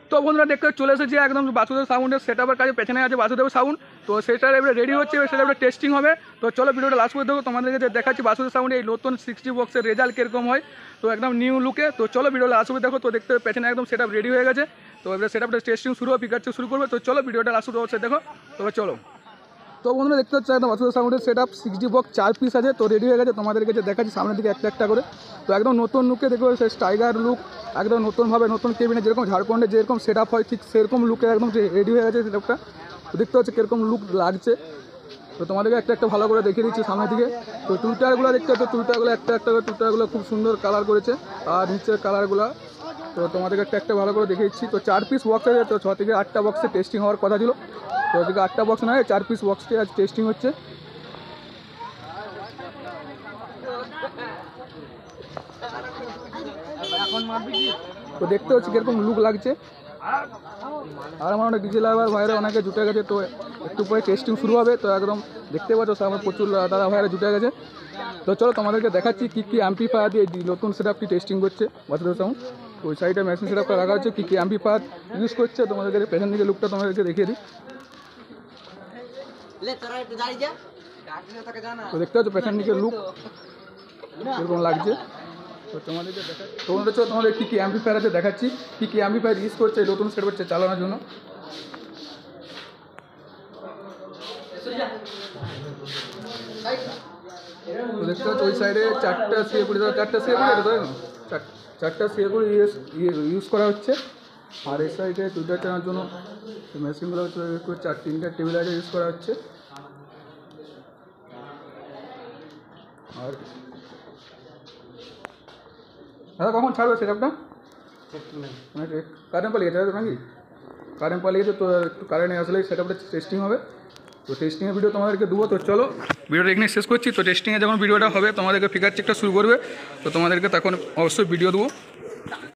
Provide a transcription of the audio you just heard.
তো বন্ধুরা দেখতে চলে এসেছি একদম বাসুদেব সাউন্ডের সেটআপের কাছে, পেছনে আছে বাসুদেব সাউন্ড। তো সেটা এবারে রেডি হচ্ছে, সেটা এবারে টেস্টিং হবে। তো চলো ভিডিওটা লাস্ট করে দেবো, তোমাদেরকে যে দেখাচ্ছি বাসুদেব সাউন্ডে এই নতুন 60 বক্সের রেজাল্ট কীরকম হয়। তো একদম নিউ লুকে। তো চলো ভিডিওটা লাস্ট করে দেখো। তো দেখতে পেছনে একদম সেটআপ রেডি হয়ে গেছে। তো এবারে সেটআপটা টেস্টিং শুরু হবে, পিকার শুরু করবে। তো চলো ভিডিওটা লাস্ট করে দেখো। তো চলো। তো বন্ধুরা দেখতে হচ্ছে একদম বাসুদেব সাউন্ডের সেটআপ 60 বক্স 4 পিস আছে। তো রেডি হয়ে গেছে, তোমাদেরকে যে দেখাচ্ছি সামনের দিকে একটা একটা করে। তো একদম নতুন লুকে দেখবে, সেই টাইগার লুক একদম নতুনভাবে, নতুন কেবিনে যেরকম ঝাড়খণ্ডে যেরকম সেটআপ হয় ঠিক সেরকম লুকে একদম রেডি হয়ে গেছে সেটআপটা। তো দেখতে হচ্ছে কীরকম লুক লাগছে। তো তোমাদেরকে একটা একটা ভালো করে দেখিয়ে দিচ্ছি সামনের দিকে। তো টুইটারগুলো দেখতে হচ্ছে, টুইটারগুলো একটা একটা করে টুইটারগুলো খুব সুন্দর কালার করেছে, আর নিচের কালারগুলো তো তোমাদেরকে একটা একটা ভালো করে দেখিয়ে দিচ্ছি। তো 4 পিস বক্স আছে, তো 6 থেকে 8টা বক্সে টেস্টিং হওয়ার কথা ছিল। তো ওদিকে 8টা বক্স নয়, 4 পিস বক্সটি আজ টেস্টিং হচ্ছে। তো দেখতে হচ্ছে কীরকম লুক লাগছে। আর আমার অনেক ডিজে লাভার ভাইরা অনেকে জুটে গেছে। তো একটু পরে টেস্টিং শুরু হবে। তো একদম দেখতে পাচ্ছ আমার প্রচুর দাদা ভাইরা জুটে গেছে। তো চলো তোমাদেরকে দেখাচ্ছি কী কী অ্যাম্পলিফায়ার দিয়ে নতুন সেটআপটি টেস্টিং করছে বাসুদেব সাউন্ড। তো ওই সাইডে মেশিন সেটআপটা রাখা হচ্ছে, কী কী অ্যাম্পলিফায়ার ইউজ করছে তোমাদেরকে পেছন দিকে লুকটা তোমাদেরকে দেখিয়ে দিই। তো দেখতে পাচ্ছ পেছন দিকে লুক এরকম লাগছে। তো তোমাদেরকে দেখাচ্ছি, তোমাদের কী কী অ্যাম্পলিফায়ার আছে দেখাচ্ছি, কী কী অ্যাম্পলিফায়ার ইউজ করছে নতুন সেট করছে চালানোর জন্য। তো দেখতে পাচ্ছ ওই সাইডে 4টা সিএগুড়ি, 4টা সিএগুড়ি আছে তাই না, 4টা সিএগুড়ি ইউজ করা হচ্ছে। আর এই সাইডে টুইটার চালানোর জন্য মেশিনগুলো হচ্ছে 3টা টেবিলাইজার ইউজ করা হচ্ছে। আর দাদা কখন ছাড়বে সেটআপটা? কারেন্ট পালিয়ে গেছে নাকি? কারেন্ট পালিয়ে গেছে, তো একটু কারেন্ট আসলেই সেটআপটা টেস্টিং হবে। তো টেস্টিংয়ের ভিডিও তোমাদেরকে দেবো। তো চলো ভিডিওটা এখানে শেষ করছি। তো টেস্টিংয়ে যখন ভিডিওটা হবে তোমাদেরকে ফিগার চেকটা শুরু করবে, তো তোমাদেরকে তখন অবশ্যই ভিডিও দেবো।